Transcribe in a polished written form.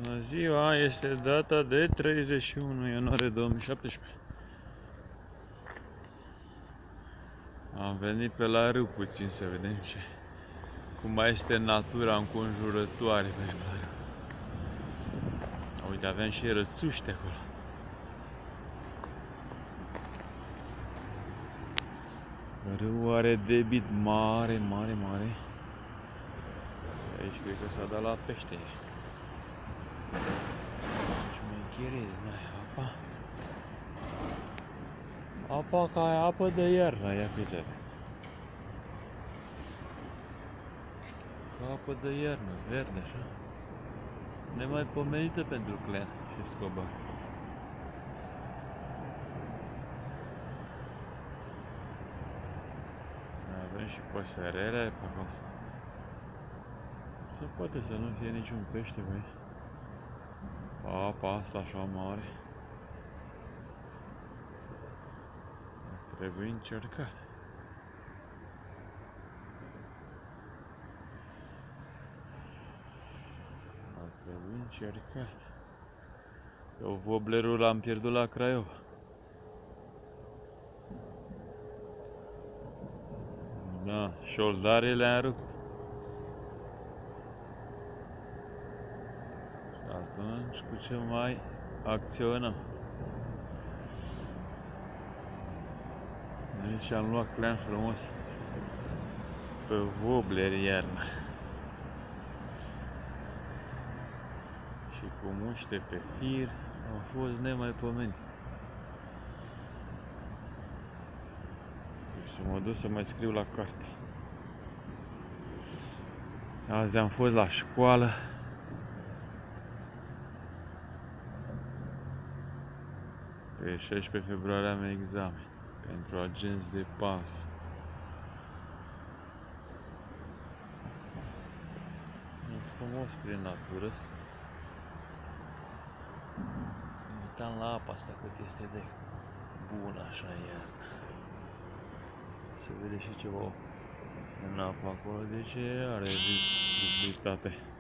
Bună ziua, este data de 31 ianuarie 2017. Am venit pe la râu puțin să vedem cum mai este natura înconjurătoare pe acolo. Uite, aveam și rățuște acolo. Râul are debit mare. Aici cred că s-a dat la pește. Apa. Apa ca e apă de iarnă, ia fiți atent. Ca apă de iarnă, verde așa. Nemaipomenită pentru Clen și Scobar. Avem și păsărele pe acolo. Se poate să nu fie niciun pește, băi. Apa asta așa mare. Trebuie încercat. Trebuie încercat. Eu woblerul l-am pierdut la Craiova. Da, șoldarele le-am rupt. Și atunci cu ce mai acționăm? Aici am luat Clean frumos pe wobler iarna. Și cu muște pe fir au fost nemaipomenit. Deci să mă duc să mai scriu la carte. Azi am fost la școală. Pe 16 februarie am examen pentru agenți de pas. E frumos prin natură. Uitam la apa asta cât este de bună așa iarna. Se vede și ceva în apă acolo, deci are vizibilitate.